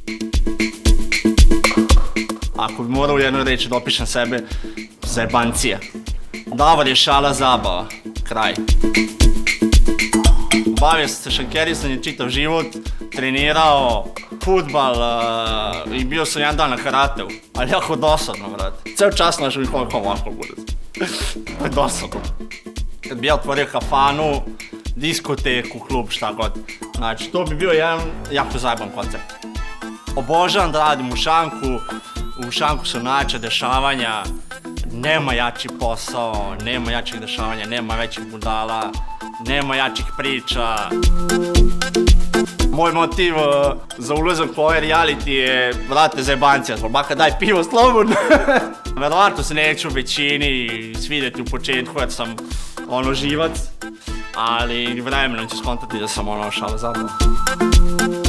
Ako bi moral jednu reći da opišem sebe, zajebancija. Davor je šala zabava, kraj. Bavio sam se šankerisanjem čitav život, trenirao fudbal i bio sam jedan dan na karateu, ali jako dosadno, brate. Ceo čas našao mi ovako bude. To je dosadno. Kad bi ja otvorio kafanu, diskoteku, klub, šta god. Znači, to bi bio jedan jako zajeban koncept. Obožavam da radim u šanku, u šanku su najjača dešavanja, nema jači posao, nema jačih dešavanja, nema većih budala, nema jačih priča. Moj motiv za ulazak u ovaj reality je, brate, zajebancija, baka daj pivo slobodno. Verovatno se neću u većini svidjeti u početku jer sam živac, ali vremenom ću skontati da sam šala zabava.